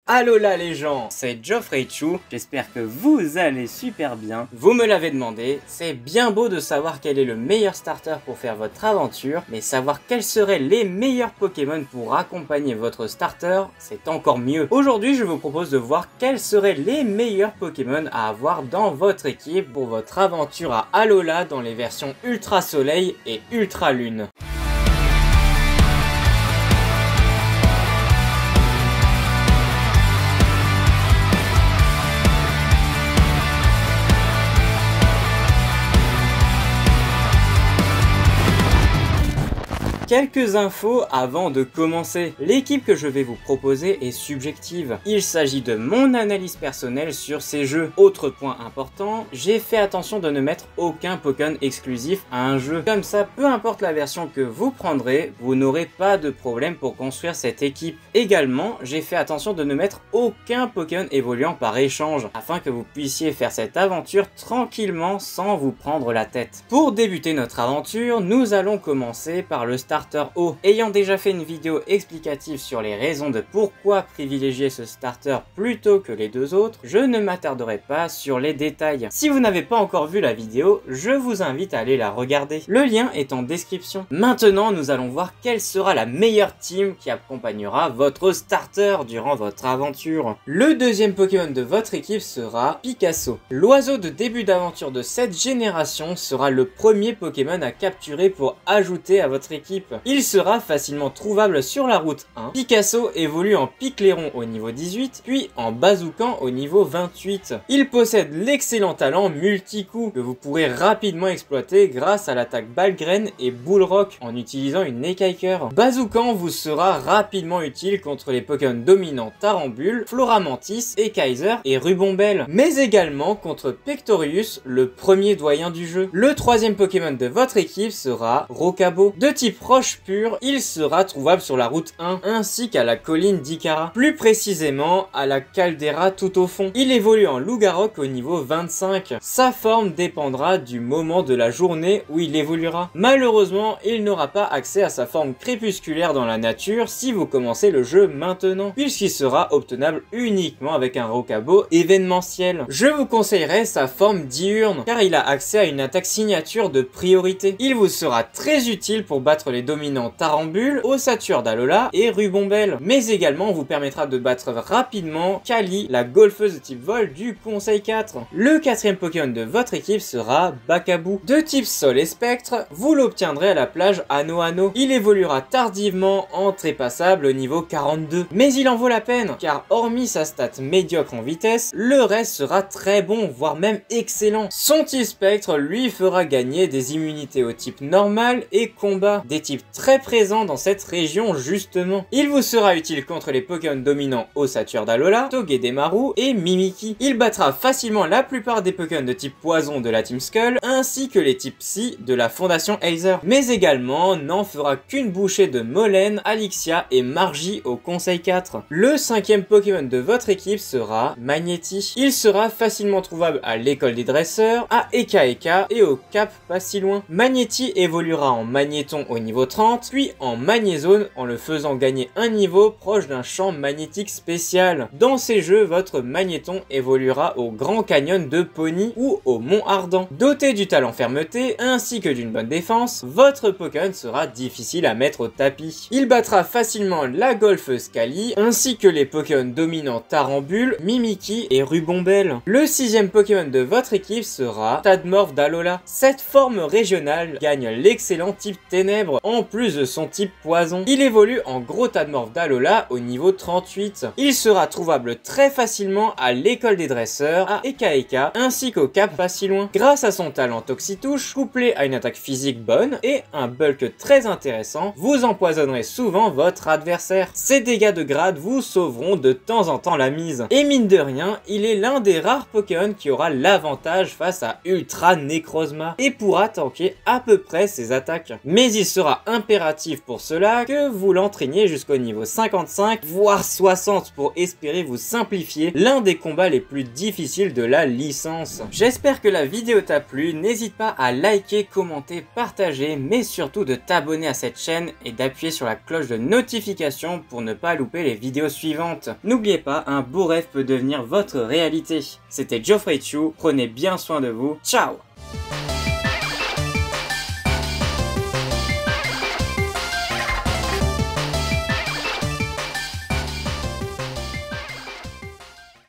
Alola les gens, c'est Geoffrey Chou, j'espère que vous allez super bien. Vous me l'avez demandé, c'est bien beau de savoir quel est le meilleur starter pour faire votre aventure, mais savoir quels seraient les meilleurs Pokémon pour accompagner votre starter, c'est encore mieux. Aujourd'hui, je vous propose de voir quels seraient les meilleurs Pokémon à avoir dans votre équipe pour votre aventure à Alola dans les versions Ultra Soleil et Ultra Lune. Quelques infos avant de commencer. L'équipe que je vais vous proposer est subjective. Il s'agit de mon analyse personnelle sur ces jeux. Autre point important, j'ai fait attention de ne mettre aucun Pokémon exclusif à un jeu. Comme ça, peu importe la version que vous prendrez, vous n'aurez pas de problème pour construire cette équipe. Également, j'ai fait attention de ne mettre aucun Pokémon évoluant par échange, afin que vous puissiez faire cette aventure tranquillement sans vous prendre la tête. Pour débuter notre aventure, nous allons commencer par le starter haut. Ayant déjà fait une vidéo explicative sur les raisons de pourquoi privilégier ce starter plutôt que les deux autres, je ne m'attarderai pas sur les détails. Si vous n'avez pas encore vu la vidéo, je vous invite à aller la regarder. Le lien est en description. Maintenant, nous allons voir quelle sera la meilleure team qui accompagnera votre starter durant votre aventure. Le deuxième Pokémon de votre équipe sera Picasso. L'oiseau de début d'aventure de cette génération sera le premier Pokémon à capturer pour ajouter à votre équipe. Il sera facilement trouvable sur la route 1. Picasso évolue en Picléron au niveau 18, puis en Bazoukan au niveau 28. Il possède l'excellent talent multi-coup que vous pourrez rapidement exploiter grâce à l'attaque Balgraine et Bull Rock en utilisant une écaille-cœur. Bazoukan vous sera rapidement utile contre les Pokémon dominants Tarambule, Floramantis, Kaiser et Rubombelle, mais également contre Pectorius, le premier doyen du jeu. Le troisième Pokémon de votre équipe sera Rokabo. De type roche pure, il sera trouvable sur la route 1 ainsi qu'à la colline d'Ikara, plus précisément à la caldeira tout au fond. Il évolue en Lougarok au niveau 25. Sa forme dépendra du moment de la journée où il évoluera. Malheureusement, il n'aura pas accès à sa forme crépusculaire dans la nature si vous commencez le jeu maintenant, puisqu'il sera obtenable uniquement avec un Rokabo événementiel. Je vous conseillerais sa forme diurne, car il a accès à une attaque signature de priorité. Il vous sera très utile pour battre les dominants Tarambule, Ossature d'Alola et Rubombelle, mais également vous permettra de battre rapidement Kali, la golfeuse de type vol du Conseil 4. Le quatrième Pokémon de votre équipe sera Bakabou. De type Sol et Spectre, vous l'obtiendrez à la plage Ano-Ano. Il évoluera tardivement en trépassable au niveau 42, mais il en vaut la peine, car hormis sa stat médiocre en vitesse, le reste sera très bon, voire même excellent. Son type Spectre lui fera gagner des immunités au type normal et combat, des types très présents dans cette région justement. Il vous sera utile contre les Pokémon dominants Ossature d'Alola, Togedemaru et Mimikyu. Il battra facilement la plupart des Pokémon de type poison de la Team Skull, ainsi que les types Psy de la Fondation Aether, mais également n'en fera qu'une bouchée de Molène, Alixia et Margie au Conseil 4. Le cinquième Pokémon de votre équipe sera Magnéti. Il sera facilement trouvable à l'école des dresseurs, à Eka Eka et au Cap pas si loin. Magnéti évoluera en Magnéton au niveau 30, puis en Magnézone en le faisant gagner un niveau proche d'un champ magnétique spécial. Dans ces jeux, votre Magnéton évoluera au Grand Canyon de Pony ou au Mont Ardent. Doté du talent fermeté ainsi que d'une bonne défense, votre Pokémon sera difficile à mettre au tapis. Il battra facilement la golfeuse Kali ainsi que les Pokémon dominants Tarambule, Mimikyu et Rubombelle. Le sixième Pokémon de votre équipe sera Tadmorph d'Alola. Cette forme régionale gagne l'excellent type Ténèbres en plus de son type poison. Il évolue en gros Tadmorph d'Alola au niveau 38. Il sera trouvable très facilement à l'école des dresseurs, à Eka Eka ainsi qu'au Cap pas si loin. Grâce à son talent Toxitouche, couplé à une attaque physique bonne et un bulk très intéressant, vous empoisonnerez souvent votre adversaire. Ces dégâts de grade vous sauveront de temps en temps la mise. Et mine de rien, il est l'un des rares Pokémon qui aura l'avantage face à Ultra Necrozma et pourra tanker à peu près ses attaques. Mais il sera sera impératif pour cela que vous l'entraîniez jusqu'au niveau 55, voire 60 pour espérer vous simplifier l'un des combats les plus difficiles de la licence. J'espère que la vidéo t'a plu, n'hésite pas à liker, commenter, partager, mais surtout de t'abonner à cette chaîne et d'appuyer sur la cloche de notification pour ne pas louper les vidéos suivantes. N'oubliez pas, un beau rêve peut devenir votre réalité. C'était Geoffrey Chu, prenez bien soin de vous, ciao!